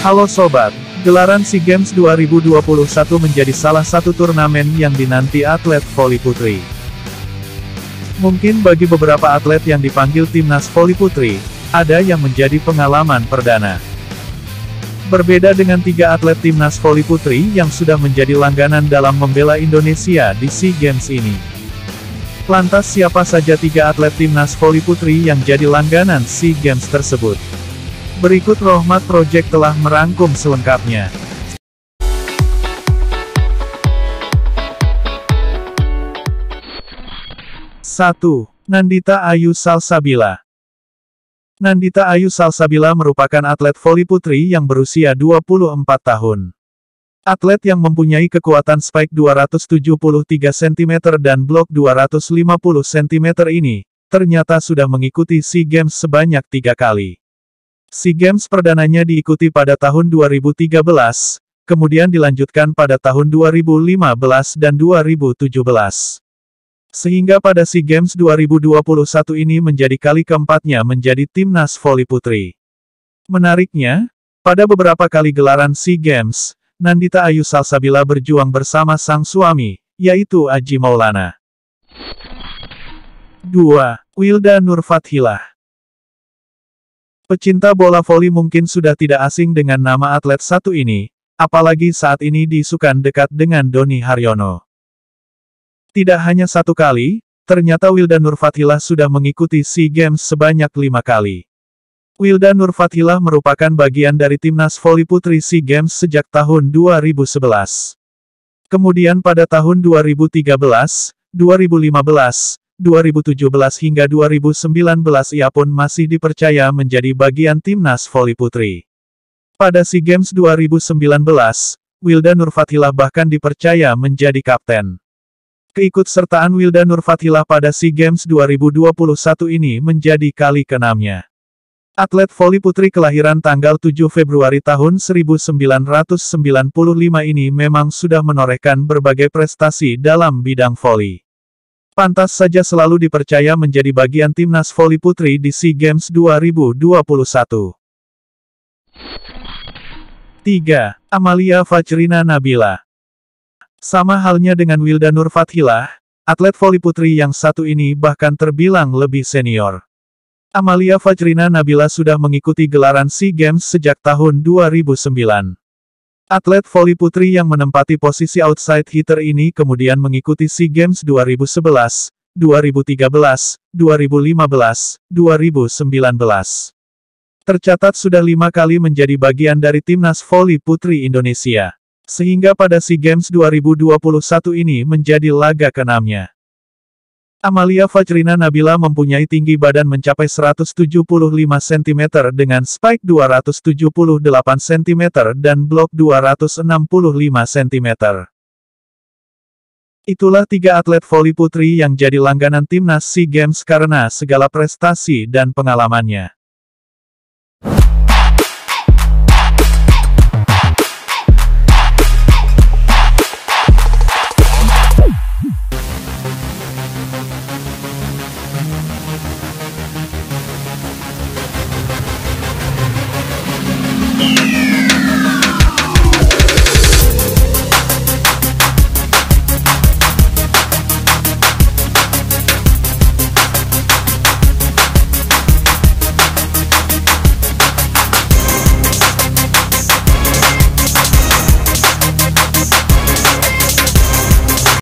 Halo Sobat, gelaran SEA Games 2021 menjadi salah satu turnamen yang dinanti atlet voli putri. Mungkin bagi beberapa atlet yang dipanggil timnas voli putri, ada yang menjadi pengalaman perdana. Berbeda dengan 3 atlet timnas voli putri yang sudah menjadi langganan dalam membela Indonesia di SEA Games ini. Lantas siapa saja 3 atlet timnas voli putri yang jadi langganan SEA Games tersebut? Berikut Rohmat Project telah merangkum selengkapnya. 1. Nandita Ayu Salsabila. Nandita Ayu Salsabila merupakan atlet voli putri yang berusia 24 tahun. Atlet yang mempunyai kekuatan spike 273 cm dan blok 250 cm ini, ternyata sudah mengikuti SEA Games sebanyak 3 kali. SEA Games perdananya diikuti pada tahun 2013, kemudian dilanjutkan pada tahun 2015 dan 2017. Sehingga pada SEA Games 2021 ini menjadi kali keempatnya menjadi timnas voli putri. Menariknya, pada beberapa kali gelaran SEA Games, Nandita Ayu Salsabila berjuang bersama sang suami, yaitu Aji Maulana. 2. Wilda Nurfathilah. Pecinta bola voli mungkin sudah tidak asing dengan nama atlet satu ini, apalagi saat ini diisukan dekat dengan Doni Haryono. Tidak hanya 1 kali, ternyata Wilda Nurfathilah sudah mengikuti SEA Games sebanyak 5 kali. Wilda Nurfathilah merupakan bagian dari timnas voli putri SEA Games sejak tahun 2011. Kemudian pada tahun 2013, 2015, 2017 hingga 2019 ia pun masih dipercaya menjadi bagian timnas voli putri. Pada SEA Games 2019, Wilda Nurfathilah bahkan dipercaya menjadi kapten. Keikutsertaan Wilda Nurfathilah pada SEA Games 2021 ini menjadi kali ke-6-nya. Atlet voli putri kelahiran tanggal 7 Februari tahun 1995 ini memang sudah menorehkan berbagai prestasi dalam bidang voli. Pantas saja selalu dipercaya menjadi bagian timnas voli putri di SEA Games 2021. 3. Amalia Fajrina Nabila. Sama halnya dengan Wilda Nurfathilah, atlet voli putri yang satu ini bahkan terbilang lebih senior. Amalia Fajrina Nabila sudah mengikuti gelaran SEA Games sejak tahun 2009. Atlet voli putri yang menempati posisi outside hitter ini kemudian mengikuti SEA Games 2011, 2013, 2015, 2019. Tercatat sudah 5 kali menjadi bagian dari timnas voli putri Indonesia. Sehingga pada SEA Games 2021 ini menjadi laga ke-6-nya. Amalia Fajrina Nabila mempunyai tinggi badan mencapai 175 cm dengan spike 278 cm dan blok 265 cm. Itulah 3 atlet voli putri yang jadi langganan timnas SEA Games karena segala prestasi dan pengalamannya.